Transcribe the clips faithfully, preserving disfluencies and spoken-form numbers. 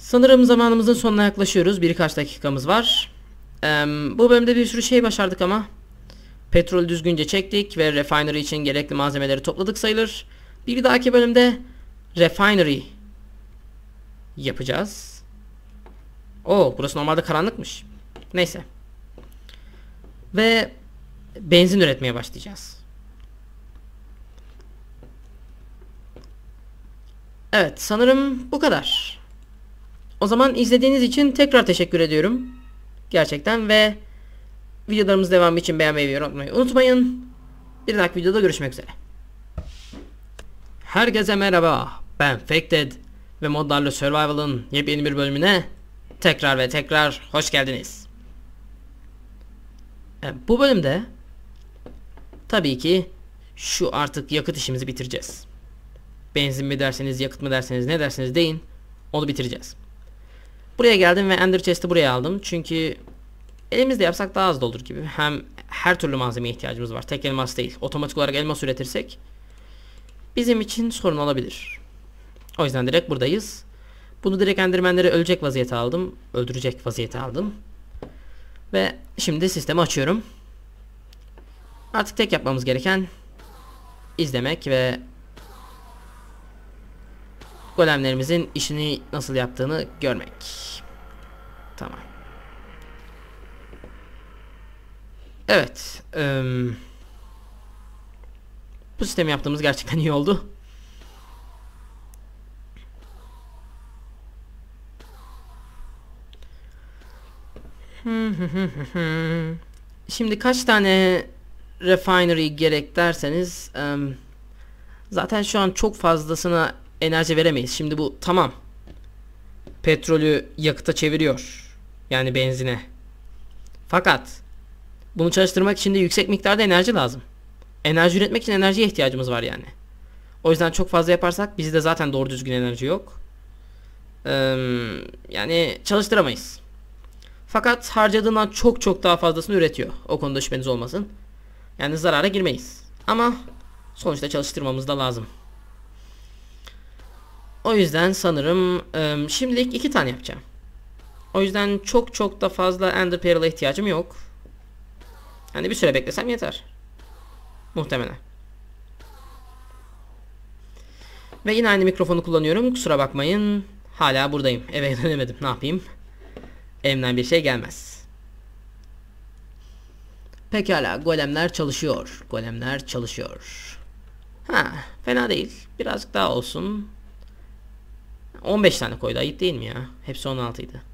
Sanırım zamanımızın sonuna yaklaşıyoruz. Birkaç dakikamız var. Ee, bu bölümde bir sürü şey başardık ama. Petrolü düzgünce çektik ve refinery için gerekli malzemeleri topladık sayılır. Bir dahaki bölümde refinery yapacağız. Oo, burası normalde karanlıkmış. Neyse. Ve benzin üretmeye başlayacağız. Evet, sanırım bu kadar. O zaman izlediğiniz için tekrar teşekkür ediyorum. Gerçekten ve videolarımız devamı için beğenmeyi ve unutmayı unutmayın. Bir dahaki videoda görüşmek üzere. Herkese merhaba. Ben Faked ve Modlarla Survival'ın yepyeni bir bölümüne tekrar ve tekrar hoş geldiniz. Evet, bu bölümde tabii ki şu artık yakıt işimizi bitireceğiz. Benzin mi derseniz, yakıt mı derseniz, ne derseniz deyin, onu bitireceğiz. Buraya geldim ve Ender Chest'i buraya aldım. Çünkü elimizde yapsak daha az da olur gibi. Hem her türlü malzemeye ihtiyacımız var. Tek elmas değil. Otomatik olarak elmas üretirsek bizim için sorun olabilir. O yüzden direkt buradayız. Bunu direkt Endermenleri ölecek vaziyete aldım. Öldürecek vaziyete aldım. Ve şimdi sistemi açıyorum. Artık tek yapmamız gereken izlemek ve golemlerimizin işini nasıl yaptığını görmek. Tamam. Evet. Im, bu sistemi yaptığımız gerçekten iyi oldu. Şimdi kaç tane refinery gerek derseniz um, zaten şu an çok fazlasına enerji veremeyiz. Şimdi bu tamam. Petrolü yakıta çeviriyor. Yani benzine. Fakat bunu çalıştırmak için de yüksek miktarda enerji lazım. Enerji üretmek için enerjiye ihtiyacımız var yani. O yüzden çok fazla yaparsak bizde zaten doğru düzgün enerji yok. Ee, yani çalıştıramayız. Fakat harcadığından çok çok daha fazlasını üretiyor. O konuda şüpheniz olmasın. Yani zarara girmeyiz. Ama sonuçta çalıştırmamız da lazım. O yüzden sanırım e, şimdilik iki tane yapacağım. O yüzden çok çok da fazla Ender Pearl'a ihtiyacım yok. Yani bir süre beklesem yeter. Muhtemelen. Ve yine aynı mikrofonu kullanıyorum. Kusura bakmayın. Hala buradayım. Eve dönemedim. Ne yapayım? Elimden bir şey gelmez. Pekala. Golemler çalışıyor. Golemler çalışıyor. Ha, fena değil. Birazcık daha olsun. on beş tane koydu. Ayıp değil mi ya? Hepsi on altı idi.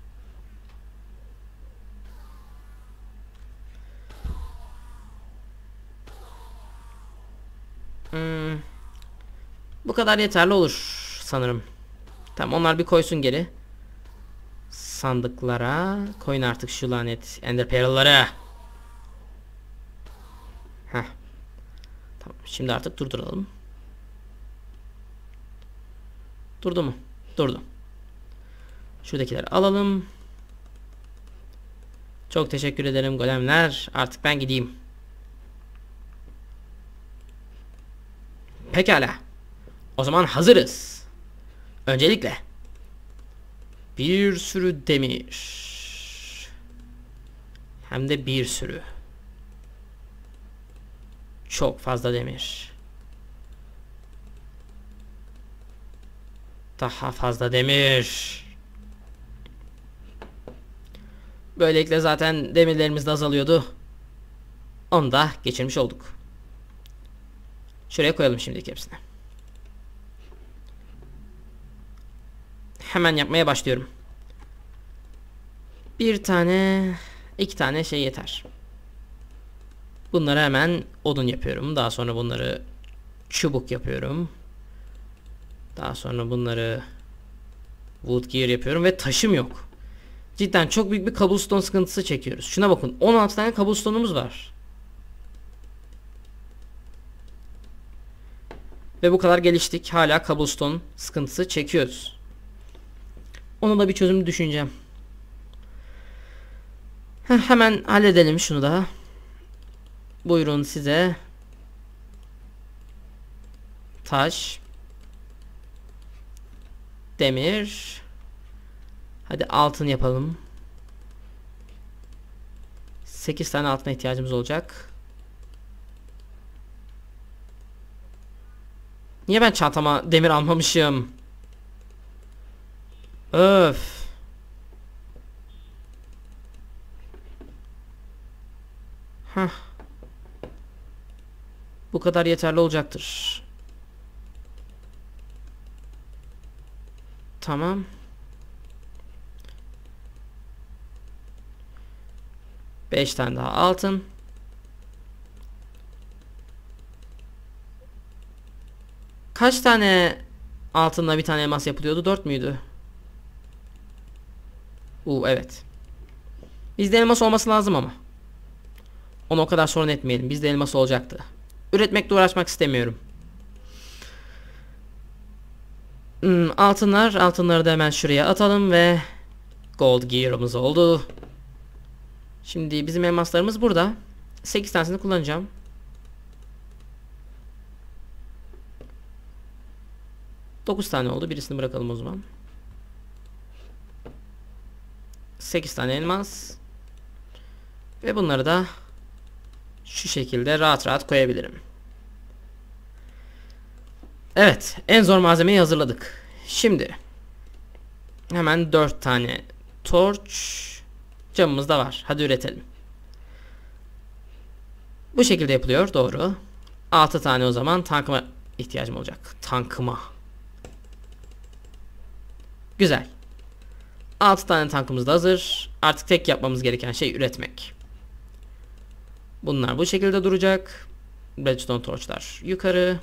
Hmm. Bu kadar yeterli olur sanırım. Tamam, onlar bir koysun geri. Sandıklara koyun artık şu lanet Ender Pearl'ları. Heh. Tamam, şimdi artık durduralım. Durdu mu? Durdu. Şuradakileri alalım. Çok teşekkür ederim golemler. Artık ben gideyim. Pekala. O zaman hazırız. Öncelikle bir sürü demir. Hem de bir sürü. Çok fazla demir. Daha fazla demir. Böylelikle zaten demirlerimiz de azalıyordu. Onu da geçirmiş olduk. Şuraya koyalım şimdiki hepsini. Hemen yapmaya başlıyorum. Bir tane, iki tane şey yeter. Bunları hemen odun yapıyorum. Daha sonra bunları çubuk yapıyorum. Daha sonra bunları wood gear yapıyorum ve taşım yok. Cidden çok büyük bir cobblestone sıkıntısı çekiyoruz. Şuna bakın, on altı tane cobblestone'umuz var. Ve bu kadar geliştik, hala cobblestone sıkıntısı çekiyoruz. Ona da bir çözüm düşüneceğim. Heh, hemen halledelim şunu da. Buyurun size. Taş. Demir. Hadi altın yapalım. sekiz tane altına ihtiyacımız olacak. Niye ben çantama demir almamışım? Öf. Hah. Bu kadar yeterli olacaktır. Tamam. beş tane daha altın. Kaç tane altınla bir tane elmas yapılıyordu? dört müydü? Uuu evet. Bizde elmas olması lazım ama. Onu o kadar sorun etmeyelim. Bizde elmas olacaktı. Üretmekle uğraşmak istemiyorum. Hmm, altınlar. Altınları da hemen şuraya atalım ve gold gear'ımız oldu. Şimdi bizim elmaslarımız burada. sekiz tanesini kullanacağım. dokuz tane oldu. Birisini bırakalım o zaman. sekiz tane elmas. Ve bunları da şu şekilde rahat rahat koyabilirim. Evet. En zor malzemeyi hazırladık. Şimdi hemen dört tane torch camımız da var. Hadi üretelim. Bu şekilde yapılıyor. Doğru. altı tane o zaman tankıma ihtiyacım olacak. Tankıma. Güzel. altı tane tankımız da hazır. Artık tek yapmamız gereken şey üretmek. Bunlar bu şekilde duracak. Redstone torchlar yukarı.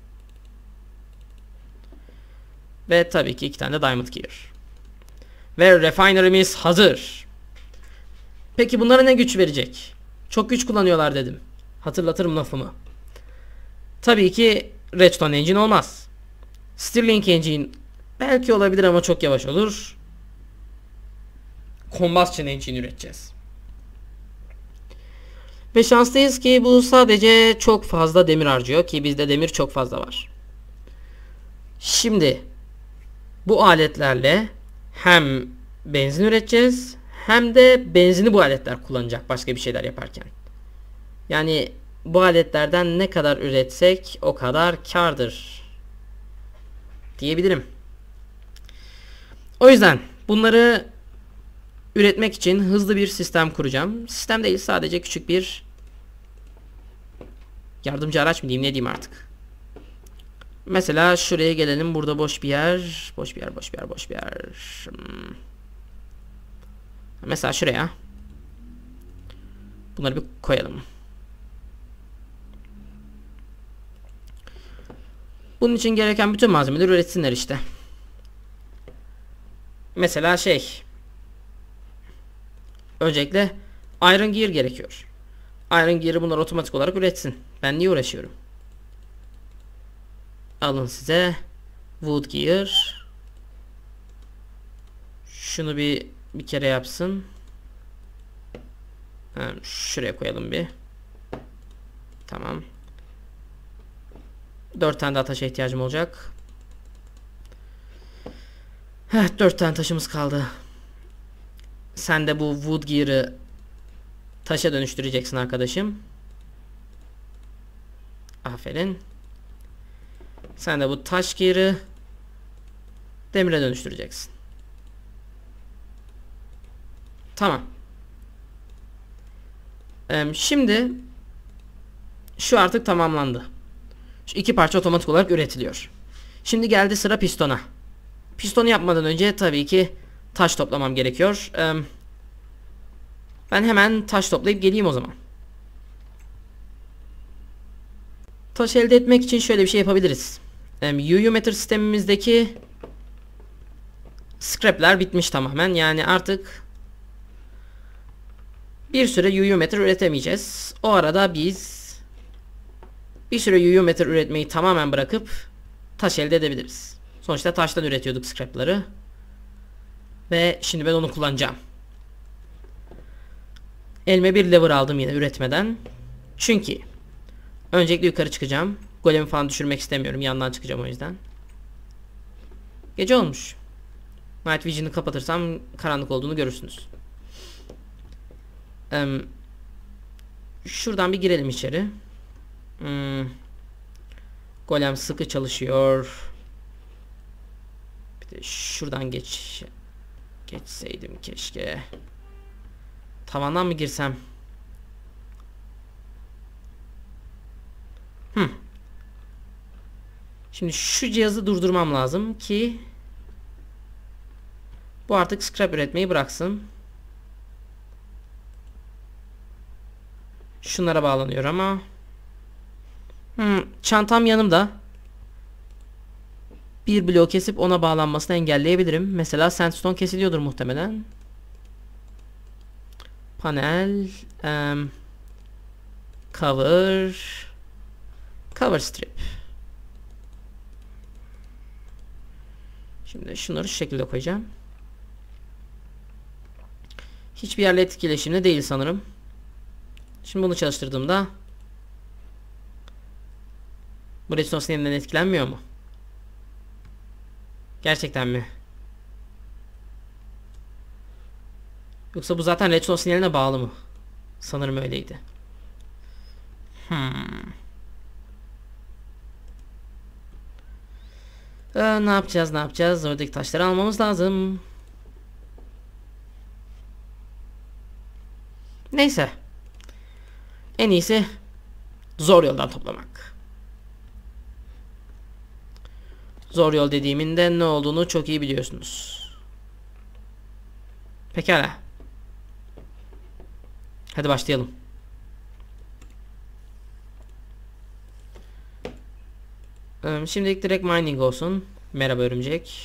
Ve tabii ki iki tane de diamond gear. Ve refinery'miz hazır. Peki bunlara ne güç verecek? Çok güç kullanıyorlar dedim. Hatırlatırım lafımı. Tabii ki Redstone engine olmaz. Stirling engine belki olabilir ama çok yavaş olur. Combustion engine üreteceğiz. Ve şanslıyız ki bu sadece çok fazla demir harcıyor ki bizde demir çok fazla var. Şimdi bu aletlerle hem benzin üreteceğiz hem de benzini bu aletler kullanacak başka bir şeyler yaparken. Yani bu aletlerden ne kadar üretsek o kadar kârdır diyebilirim. O yüzden bunları üretmek için hızlı bir sistem kuracağım. Sistem değil, sadece küçük bir yardımcı araç mı diyeyim, ne diyeyim artık. Mesela şuraya gelelim. Burada boş bir yer. Boş bir yer, boş bir yer, boş bir yer. Hmm. Mesela şuraya. Bunları bir koyalım. Bunun için gereken bütün malzemeleri üretsinler işte. Mesela şey. Öncelikle Iron Gear gerekiyor. Iron Gear'ı bunlar otomatik olarak üretsin. Ben niye uğraşıyorum? Alın size Wood Gear. Şunu bir bir kere yapsın. Ha, şuraya koyalım bir. Tamam. Dört tane daha taşa ihtiyacım olacak. Heh, dört tane taşımız kaldı. Sen de bu Wood Gear'ı taşa dönüştüreceksin arkadaşım. Aferin. Sen de bu taş gear'ı demire dönüştüreceksin. Tamam. Ee, şimdi şu artık tamamlandı. Şu iki parça otomatik olarak üretiliyor. Şimdi geldi sıra pistona. Pistonu yapmadan önce tabii ki taş toplamam gerekiyor. Ee, ben hemen taş toplayıp geleyim o zaman. Taş elde etmek için şöyle bir şey yapabiliriz. U U meter sistemimizdeki scrap'ler bitmiş tamamen. Yani artık bir süre U U meter üretemeyeceğiz. O arada biz bir süre U U meter üretmeyi tamamen bırakıp taş elde edebiliriz. Sonuçta taştan üretiyorduk scrap'ları. Ve şimdi ben onu kullanacağım. Elime bir lever aldım yine üretmeden. Çünkü öncelikle yukarı çıkacağım. Golemi falan düşürmek istemiyorum. Yandan çıkacağım o yüzden. Gece olmuş. Night Vision'ı kapatırsam karanlık olduğunu görürsünüz. Ee, şuradan bir girelim içeri. Hmm. Golem sıkı çalışıyor. Bir de şuradan geç geçseydim keşke. Tavandan mı girsem? Hmm. Şimdi şu cihazı durdurmam lazım ki bu artık scrap üretmeyi bıraksın. Şunlara bağlanıyor ama. Hmm, çantam yanımda. Bir bloğu kesip ona bağlanmasını engelleyebilirim. Mesela sandstone kesiliyordur muhtemelen. Panel, um, cover, cover strip. Şimdi şunları şu şekilde koyacağım. Hiçbir yerle etkileşimde değil sanırım. Şimdi bunu çalıştırdığımda bu redstone sinyalinden etkilenmiyor mu? Gerçekten mi? Yoksa bu zaten redstone sinyaline bağlı mı? Sanırım öyleydi. Hmm. Ee, ne yapacağız ne yapacağız? Oradaki taşları almamız lazım. Neyse. En iyisi zor yoldan toplamak. Zor yol dediğimin de ne olduğunu çok iyi biliyorsunuz. Pekala. Hadi başlayalım. Ee, şimdilik direkt mining olsun. Merhaba örümcek.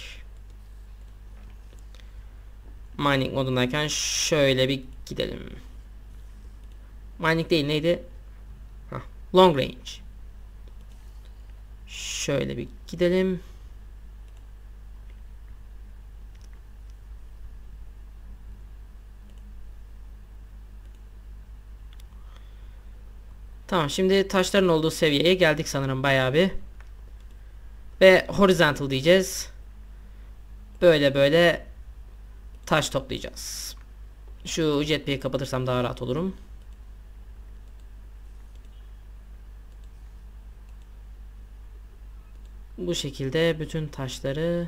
Mining modundayken şöyle bir gidelim. Mining değil neydi? Hah, long range. Şöyle bir gidelim. Tamam, şimdi taşların olduğu seviyeye geldik sanırım bayağı bir. Ve horizontal diyeceğiz. Böyle böyle taş toplayacağız. Şu jetpack'i kapatırsam daha rahat olurum. Bu şekilde bütün taşları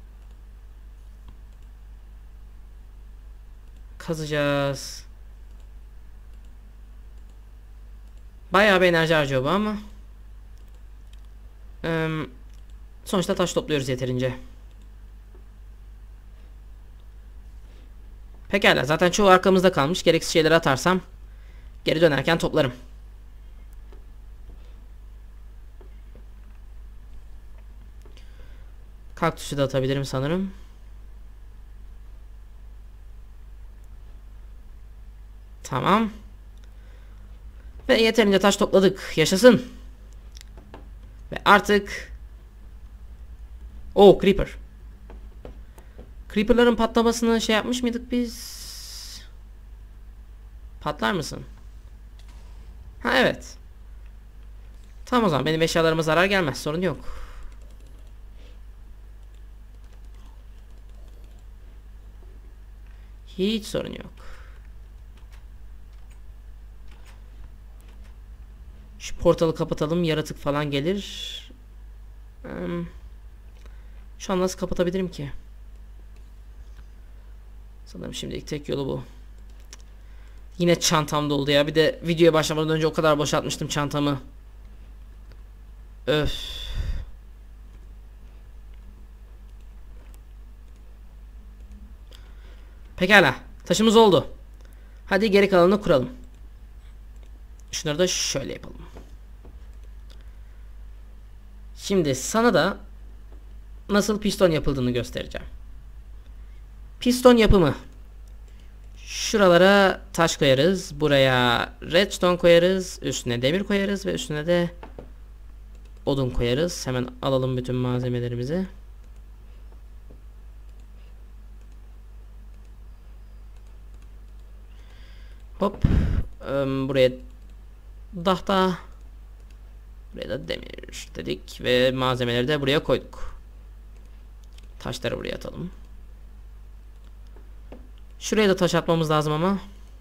kazacağız. Bayağı bir enerji harcıyor bu ama ee, sonuçta taş topluyoruz yeterince. Pekala, zaten çoğu arkamızda kalmış. Gereksiz şeyleri atarsam geri dönerken toplarım. Kaktüsü de atabilirim sanırım. Tamam. Ve yeterince taş topladık. Yaşasın. Ve artık Oh, Creeper. Creeper'ların patlamasını şey yapmış mıydık biz? Patlar mısın? Ha evet. Tamam, o zaman benim eşyalarıma zarar gelmez. Sorun yok. Hiç sorun yok. Şu portalı kapatalım. Yaratık falan gelir. Hmm. Şu an nasıl kapatabilirim ki? Sanırım şimdilik tek yolu bu. Yine çantam doldu ya. Bir de videoya başlamadan önce o kadar boşaltmıştım çantamı. Öf. Pekala. Taşımız oldu. Hadi geri kalanını kuralım. Şunları da şöyle yapalım. Şimdi sana da nasıl piston yapıldığını göstereceğim. Piston yapımı. Şuralara taş koyarız. Buraya redstone koyarız. Üstüne demir koyarız ve üstüne de odun koyarız. Hemen alalım bütün malzemelerimizi. Hop. Buraya tahta. Buraya da demir dedik ve malzemeleri de buraya koyduk. Taşları buraya atalım. Şuraya da taş atmamız lazım ama.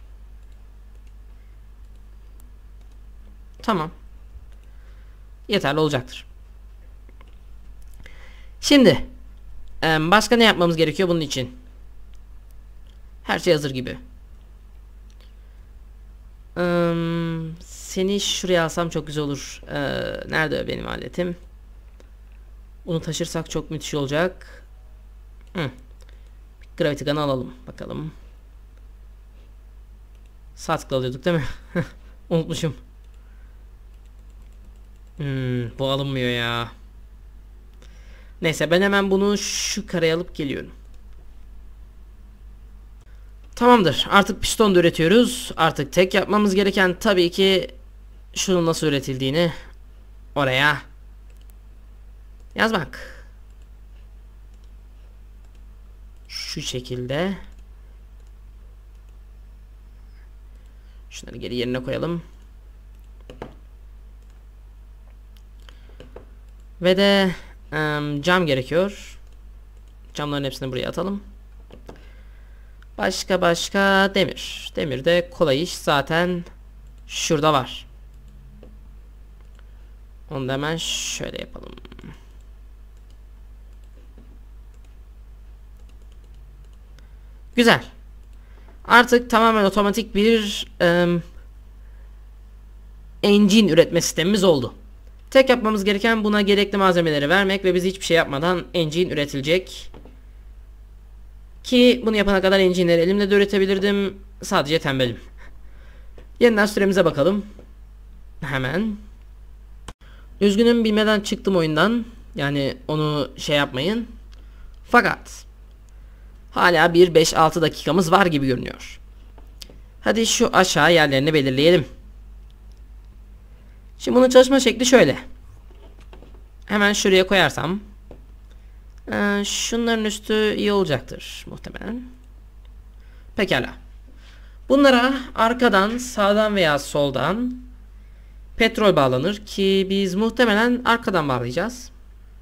Tamam. Yeterli olacaktır. Şimdi başka ne yapmamız gerekiyor bunun için? Her şey hazır gibi. Seni şuraya alsam çok güzel olur. Nerede benim aletim? Bunu taşırsak çok müthiş olacak. Hı. Gravity Gun'ı alalım. Bakalım. Sağ tıkla alıyorduk değil mi? Unutmuşum. Hmm, bu alınmıyor ya. Neyse ben hemen bunu şu kareye alıp geliyorum. Tamamdır. Artık piston da üretiyoruz. Artık tek yapmamız gereken tabii ki şunun nasıl üretildiğini oraya yazmak. Şu şekilde. Şunları geri yerine koyalım. Ve de um, cam gerekiyor. Camların hepsini buraya atalım. Başka başka demir. Demir de kolay iş. Zaten şurada var. Onu da hemen şöyle yapalım. Güzel. Artık tamamen otomatik bir um, engine üretme sistemimiz oldu. Tek yapmamız gereken buna gerekli malzemeleri vermek ve biz hiçbir şey yapmadan engine üretilecek. Ki bunu yapana kadar engine'leri elimle de üretebilirdim. Sadece tembelim. Yeniden süremize bakalım. Hemen. Üzgünüm bilmeden çıktım oyundan. Yani onu şey yapmayın. Fakat hala bir beş altı dakikamız var gibi görünüyor. Hadi şu aşağı yerlerini belirleyelim. Şimdi bunun çalışma şekli şöyle. Hemen şuraya koyarsam. Ee, şunların üstü iyi olacaktır muhtemelen. Pekala. Bunlara arkadan, sağdan veya soldan petrol bağlanır ki biz muhtemelen arkadan bağlayacağız.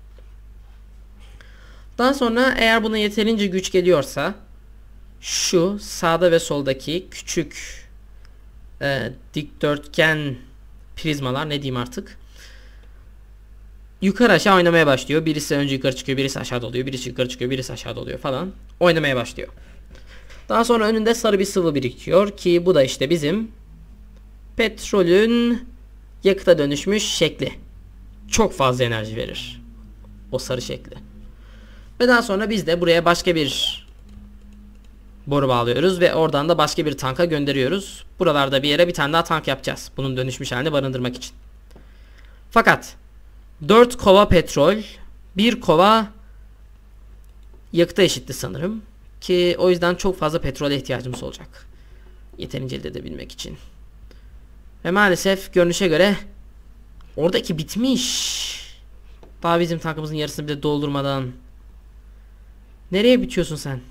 Daha sonra eğer buna yeterince güç geliyorsa şu sağda ve soldaki küçük e, dikdörtgen prizmalar ne diyeyim artık yukarı aşağı oynamaya başlıyor. Birisi önce yukarı çıkıyor, birisi aşağıda oluyor, birisi yukarı çıkıyor, birisi aşağıda oluyor falan. Oynamaya başlıyor. Daha sonra önünde sarı bir sıvı birikiyor ki bu da işte bizim petrolün yakıta dönüşmüş şekli. Çok fazla enerji verir. O sarı şekli. Ve daha sonra biz de buraya başka bir boru bağlıyoruz ve oradan da başka bir tanka gönderiyoruz. Buralarda bir yere bir tane daha tank yapacağız. Bunun dönüşmüş halini barındırmak için. Fakat dört kova petrol, bir kova yakıta eşitti sanırım. Ki o yüzden çok fazla petrole ihtiyacımız olacak. Yeterince elde edebilmek için. Ve maalesef görünüşe göre oradaki bitmiş. Daha bizim tankımızın yarısını bile doldurmadan. Nereye bitiyorsun sen?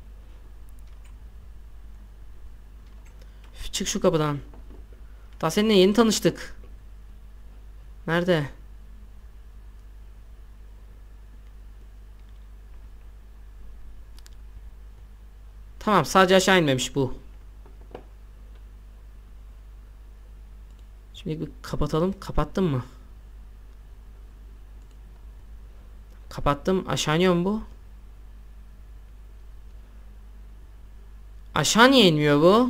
Üf, çık şu kapıdan. Daha seninle yeni tanıştık. Nerede? Tamam, sadece aşağı inmemiş bu. Şimdi bir kapatalım. Kapattım mı? Kapattım. Aşağı iniyor mu bu? Aşağı niye inmiyor bu?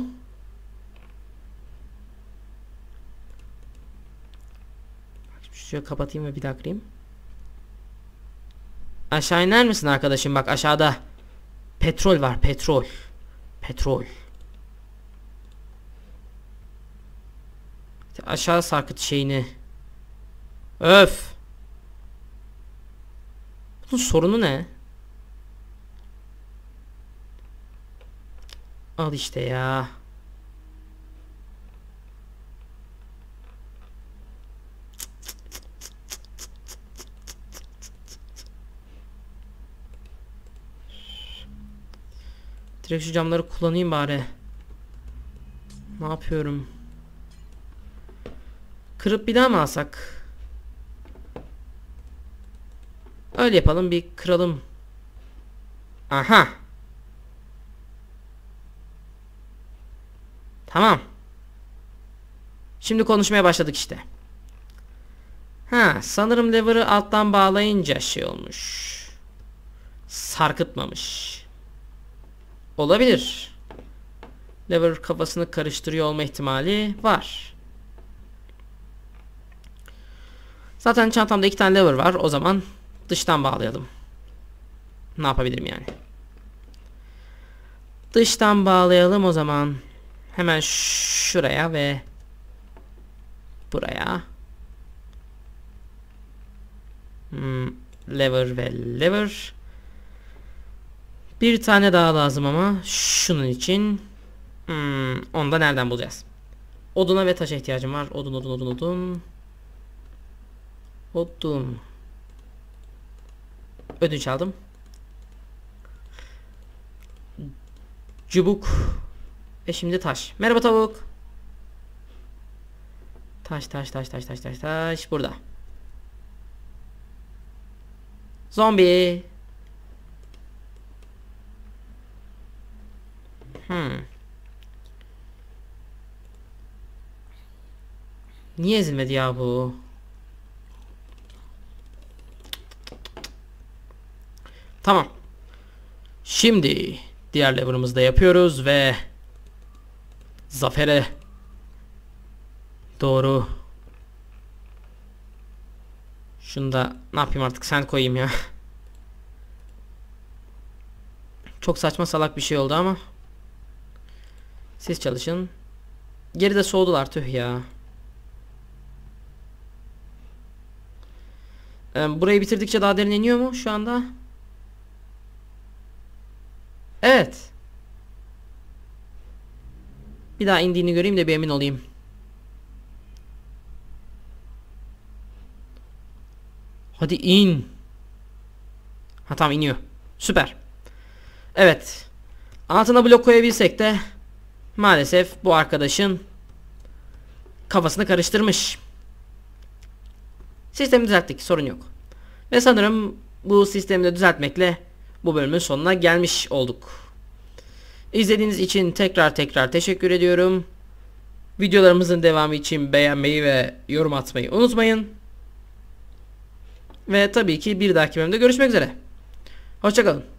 Şuraya kapatayım ve bir daha kırayım. Aşağı iner misin arkadaşım? Bak aşağıda petrol var. Petrol. Petrol. Aşağı sarkıt şeyini. Öf. Bunun sorunu ne? Al işte ya. Direkt şu camları kullanayım bari. Ne yapıyorum? Kırıp bir daha mı alsak? Öyle yapalım, bir kıralım. Aha. Tamam. Şimdi konuşmaya başladık işte. Ha, sanırım lever'ı alttan bağlayınca şey olmuş. Sarkıtmamış. Olabilir. Lever kafasını karıştırıyor olma ihtimali var. Zaten çantamda iki tane lever var. O zaman dıştan bağlayalım. Ne yapabilirim yani? Dıştan bağlayalım o zaman. Hemen şuraya ve buraya. Hmm, lever ve lever. Bir tane daha lazım ama şunun için. Hmm, onu da nereden bulacağız? Oduna ve taşa ihtiyacım var. Odun, odun, odun, odun. Odun. Ödünç aldım. Çubuk. Ve şimdi taş. Merhaba tavuk. Taş, taş, taş, taş, taş, taş, taş. Burada. Zombi. Hmm. Niye ezilmedi ya bu? Tamam. Şimdi diğer lever'ımızı da yapıyoruz ve zafere doğru. Şunu da ne yapayım artık, sen koyayım ya. Çok saçma salak bir şey oldu ama. Siz çalışın. Geride soğudular, tüh ya. Ee, burayı bitirdikçe daha derin iniyor mu şu anda? Evet. Bir daha indiğini göreyim de bir emin olayım. Hadi in. Ha tamam, iniyor. Süper. Evet. Altına blok koyabilsek de maalesef bu arkadaşın kafasını karıştırmış. Sistemi düzelttik, sorun yok. Ve sanırım bu sistemi de düzeltmekle bu bölümün sonuna gelmiş olduk. İzlediğiniz için tekrar tekrar teşekkür ediyorum. Videolarımızın devamı için beğenmeyi ve yorum atmayı unutmayın. Ve tabii ki bir dahaki bölümde görüşmek üzere. Hoşça kalın.